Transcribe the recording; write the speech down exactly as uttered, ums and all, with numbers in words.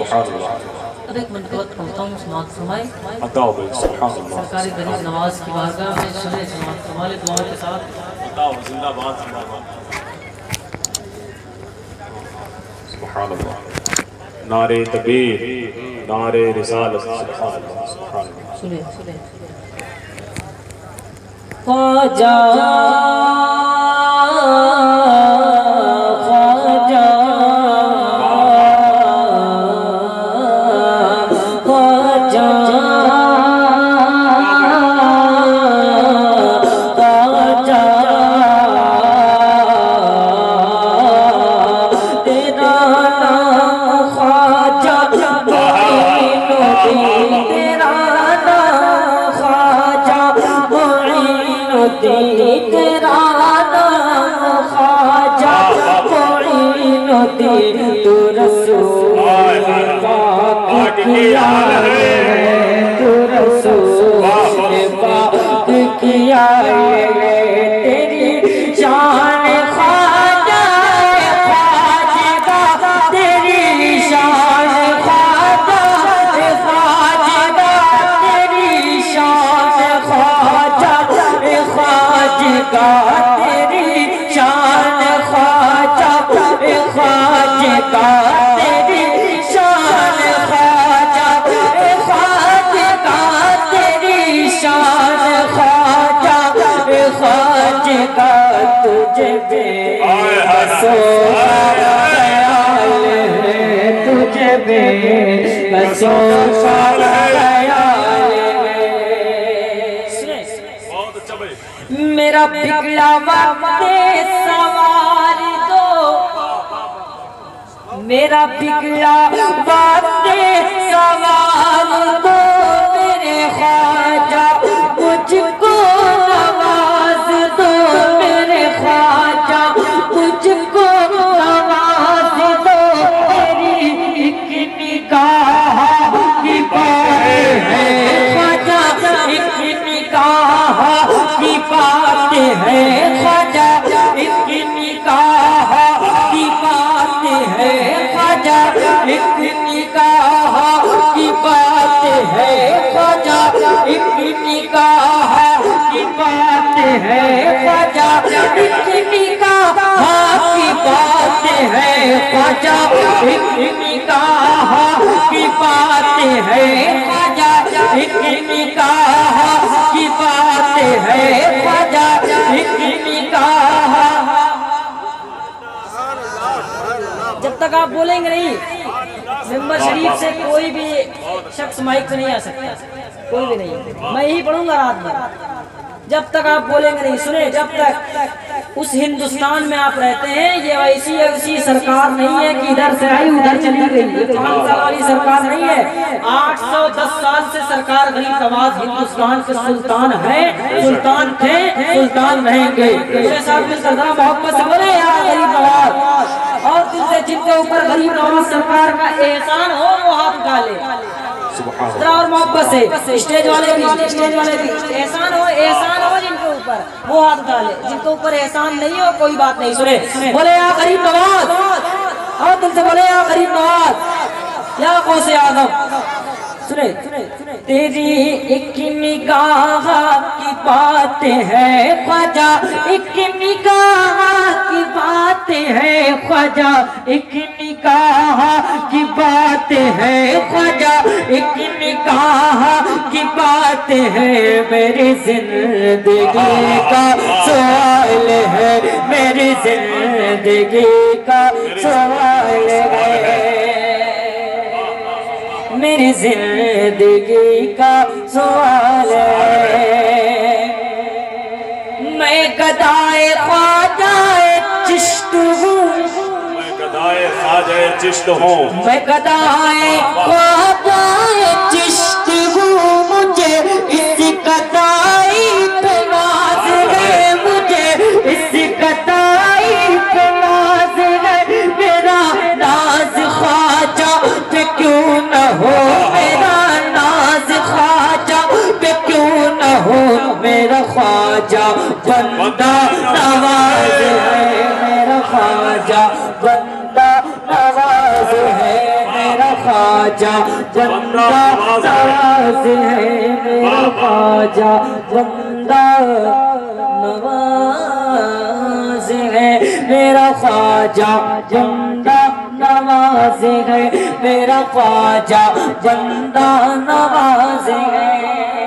سبحان اللہ. اب ایک منقبت پڑھتا ہوں، سماعت فرمائے. عطا بھائی سبحان اللہ. سرکاری غریب نواز کی بارگاہ میں سنے سماعت فرمائے دعا کے ساتھ. عطا زندہ باد زندہ باد. سبحان اللہ. نعرے تکبیر، نعرے رسالت. سبحان اللہ سبحان اللہ. سنے سنے خواجہ خواجہ خواجہ خواجہ تیرا نام خواجہ معین الدین، تیرا نام خواجہ معین الدین، تیرا نام خواجہ معین الدین. تو رسول پاک کیا ہے، تو رسول پاک کیا ہے، تیری شان خواجہ خواجہ، تیری شان خواجہ خواجہ، تیری شان خواجہ خواجہ، تیری شان خواجہ خواجہ، تیری شان خواجہ خواجہ، تیری شان خواجہ خواجہ. تجھے بے بسو خیال ہے، تجھے بے بسو خیال ہے. میرا بگڑا وقت سوار دو، میرا بگڑا وقت سوار دو، میرے خواجہ مجھ کو نواز دو، میرے خواجہ مجھ کو نواز دو. تیری ایک نگاہ کی بات ہے خواجہ، ایک نگاہ کی بات ہے خواجہ، ایک نگاہ کی بات ہے خواجہ، ایک نگاہ کی بات ہے خواجہ، ایک نگاہ کی بات ہے خواجہ، ایک نگاہ کی بات ہے خواجہ، ایک نگاہ کی بات ہے خواجہ، ایک نگاہ کی بات ہے خواجہ، ایک نگاہ. جب تک آپ بولیں گے نہیں ممبر شریف سے کوئی بھی شخص مائک پہ نہیں آ سکتا، کوئی بھی نہیں. میں ہی پڑھوں گا رات بھر جب تک آپ بولیں گے نہیں. سنیں، جب تک اس ہندوستان میں آپ رہتے ہیں یہ ایسی ایسی سرکار نہیں ہے کہ ادھر سے آئی ادھر چلی گئی، یہ پانچ سال والی سرکار نہیں ہے. آٹھ سو دس سال سے سرکار غریب نواز ہندوستان کے سلطان ہیں، سلطان تھے، سلطان رہیں گے. میرے ساتھ میں سردار محبت سے بولے یار غریب نواز، اور دل سے جن کے اوپر غریب نواز سرکار کا احسان ہو وہ ہاتھ اٹھا لے. اور محبت سے اسٹیج والے بھی، اسٹیج والے بھی احسان ہو، احسان ہو جن کے اوپر وہ ہاتھ اٹھا لے. جن کے اوپر احسان نہیں ہو کوئی بات نہیں. سنے بولے یا غریب نواز، اور دل سے بولے یا غریب نواز یا غوث اعظم. سنے تیری ایک نگاہ کی بات ہے خواجہ، ایک نگاہ کی بات ہے خواجہ، ایک نگاہ کی بات ہے خواجہ، ایک نگاہ کی بات ہے. میری زندگی کا سوال ہے، میری زندگی کا سوال ہے، میری زندگی کا سوال ہے. میں گدائے خواجہ چشت ہوں، میں گدائے خواجہ چشت ہوں، میں گدائے خواجہ چشت ہوں. مجھے اس گدائی پہ ناز ہے، مجھے اس گدائی پہ ناز ہے. میرا ناز خواجہ پہ کیوں نہ ہو، میرا ناز خواجہ پہ کیوں نہ ہو. میرا خواجہ بندہ نواز ہے، میرا خواجہ بندہ نواز ہے، میرا خواجہ خواجہ بندہ نواز ہے میرا خواجہ بندہ نواز ہے میرا خواجہ بندہ نواز ہے میرا خواجہ بندہ نواز ہے